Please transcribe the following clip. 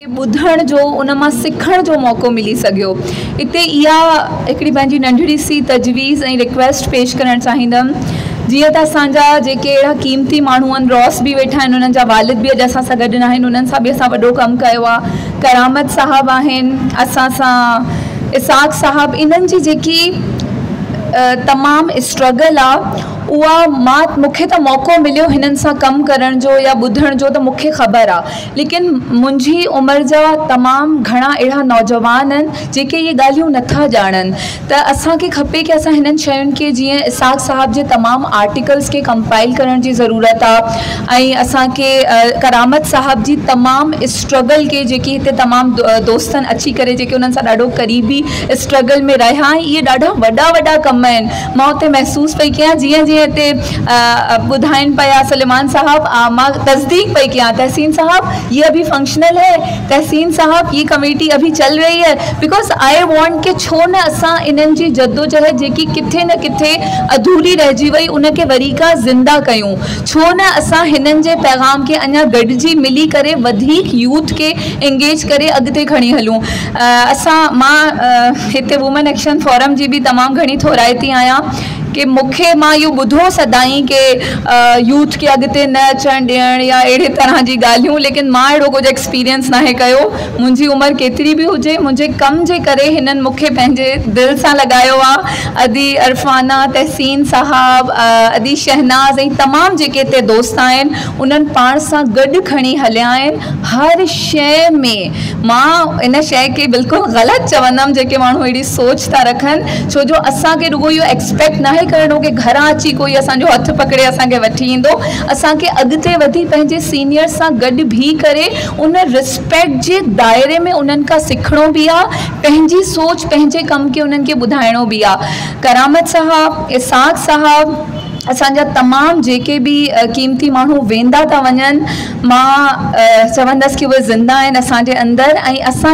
ॿुधण जो उन मां सिखण जो मौक़ो मिली सघियो। इते इहा हिकिड़ी पंहिंजी नंढड़ी सी तजवीज़ ऐं रिक्वेस्ट पेश करणु चाहींदमि। जीअं त असांजा जेके अहिड़ा क़ीमती माण्हू आहिनि, रॉस बि वेठा आहिनि, उन्हनि जा वालिद बि अॼु असां सां गॾु न आहिनि, उन्हनि सां बि असां वॾो कमु कयो आहे। करामत साहब आहिनि, असां सां इसाक़ साहब, इन्हनि जी जेकी तमामु स्ट्रगल आहे उहा मूंखे त मौक़ो मिलियो हिननि सां कमु करण जो या ॿुधण जो, त मूंखे ख़बर आहे। लेकिन मुंहिंजी उमिरि जा तमामु घणा अहिड़ा नौजवान आहिनि जेके इहे ॻाल्हियूं नथा ॼाणनि। त असांखे खपे कि असां हिननि शयुनि खे, जीअं इसाक़ साहब जे तमामु आर्टिकल्स खे कंपाइल करण जी ज़रूरत आहे, ऐं असांखे करामत साहब जी तमामु स्ट्रगल खे, जेकी हिते तमामु दोस्तनि अची करे जेके उन्हनि सां ॾाढो क़रीबी स्ट्रगल में रहिया ऐं इहे ॾाढा वॾा वॾा कम आहिनि। मां उते महसूसु पई कयां, जीअं जीअं हिते ॿुधाइनि पिया सलेमान साहब, मां तस्दीक पई कयां, तहसीन साहब ये अभी फंक्शनल है, तहसीन साहब ये कमेटी अभी चल रही है, बिकॉज आई वॉन्ट कि छो न असां इन्हनि जी जद्दोजहद जेकी किथे न किथे अधूरी रहिजी वई उनखे वरी खां ज़िंदा कयूं। छो न असां हिननि जे पैगाम खे अञा गॾिजी मिली करे वधीक यूथ खे एंगेज करे अॻिते खणी हलूं। मां हिते वुमेन एक्शन फोरम जी बि तमामु घणी थोराइती आहियां कि मां इहो ॿुधो सदाई कि यूथ खे अॻिते न अचणु ॾियणु या अहिड़े तरह जी ॻाल्हियूं, लेकिन मां अहिड़ो कुझु एक्सपीरियंस नाहे कयो। मुंहिंजी उमिरि केतिरी बि हुजे, मुंहिंजे कम जे करे हिननि मूंखे पंहिंजे दिलि सां लॻायो आहे। अदी अरफाना, तहसीन साहब, अदी शहनाज़ ऐं तमामु जेके हिते दोस्त आहिनि, उन्हनि पाण सां गॾु खणी हलिया आहिनि हर शइ में। मां इन शइ खे बिल्कुलु ग़लति चवंदमि जेके माण्हू अहिड़ी सोच था रखनि, छो जो असांखे रुॻो इहो एक्सपेक्ट नाहे करणो कि घरां अची कोई असांजो हथु पकड़े असांखे वठी ईंदो। असांखे अॻिते वधी पंहिंजे सीनियर सां गॾु बीही करे उन रिस्पेक्ट जे दायरे में उन्हनि खां सिखणो बि आहे, पंहिंजी सोच पंहिंजे कम खे उन्हनि खे ॿुधाइणो बि आहे। करामत साहब, इसाक़ साहब, असांजा तमामु जेके बि क़ीमती माण्हू वेंदा था वञनि, मां चवंदसि कि उहे ज़िंदा आहिनि असांजे अंदरि, ऐं असां